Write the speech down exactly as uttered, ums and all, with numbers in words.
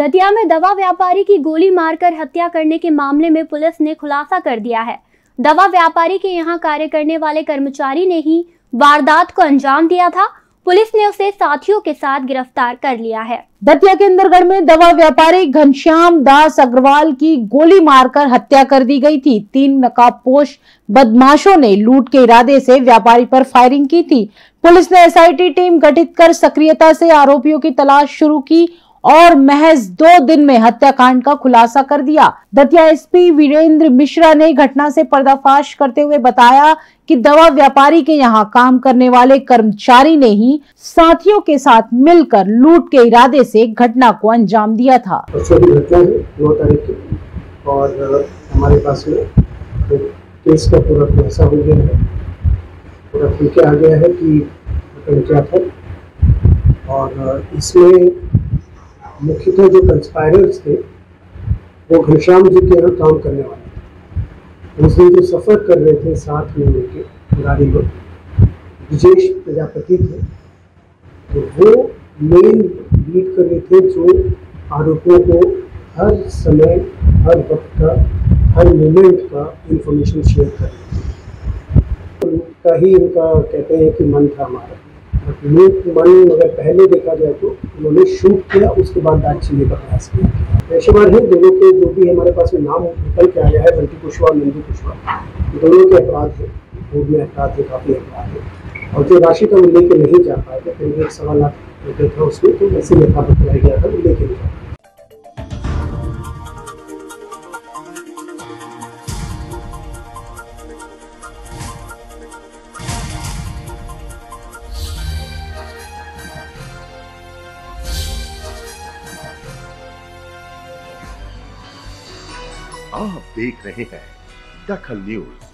दतिया में दवा व्यापारी की गोली मारकर हत्या करने के मामले में पुलिस ने खुलासा कर दिया है। दवा व्यापारी के यहां कार्य करने वाले कर्मचारी ने ही वारदात को अंजाम दिया था। पुलिस ने उसे साथियों के साथ गिरफ्तार कर लिया है। दतिया के इंदरगढ़ में दवा व्यापारी घनश्याम दास अग्रवाल की गोली मारकर हत्या कर दी गई थी। तीन नकाबपोश बदमाशों ने लूट के इरादे से व्यापारी पर फायरिंग की थी। पुलिस ने एसआईटी टीम गठित कर सक्रियता से आरोपियों की तलाश शुरू की और महज दो दिन में हत्याकांड का खुलासा कर दिया। दतिया एसपी वीरेंद्र मिश्रा ने घटना से पर्दाफाश करते हुए बताया कि दवा व्यापारी के यहां काम करने वाले कर्मचारी ने ही साथियों के साथ मिलकर लूट के इरादे से घटना को अंजाम दिया था। घटना है नौ तारीख की और हमारे पास में केस का पूरा खुलासा हो गया है। पूरा खुल के आ गया है कि क्या था और इसमें मुख्यतः जो कंस्पायरर्स थे वो घनश्याम जी के यहाँ काम करने वाले थे। उस दिन जो सफ़र कर रहे थे साथ में उनके गाड़ी में विजेश प्रजापति थे, तो वो मेन लीड कर रहे थे जो आरोपियों को हर समय हर वक्त का हर मोमेंट का इंफॉर्मेशन शेयर कर रहे थे। उनका ही उनका कहते हैं कि मन था हमारा मन अगर पहले देखा जाए तो उन्होंने शूट किया, उसके बाद दाग छीनने का प्रयास किया। पेशेवर हैं दोनों के, जो भी हमारे पास में नाम निकल के आया है, बंटी कुशवाहा, नंदू कुशवाहा, दोनों के अपराध है, भूख में अपराध है, काफ़ी अपराध है। और जो राशि का वो लेके नहीं जा पाए थे, करीब एक सवा लाख रुपये था उसमें, तो वैसे में खाता बताया गया था, वो लेके नहीं जा पाए। आप देख रहे हैं दखल न्यूज।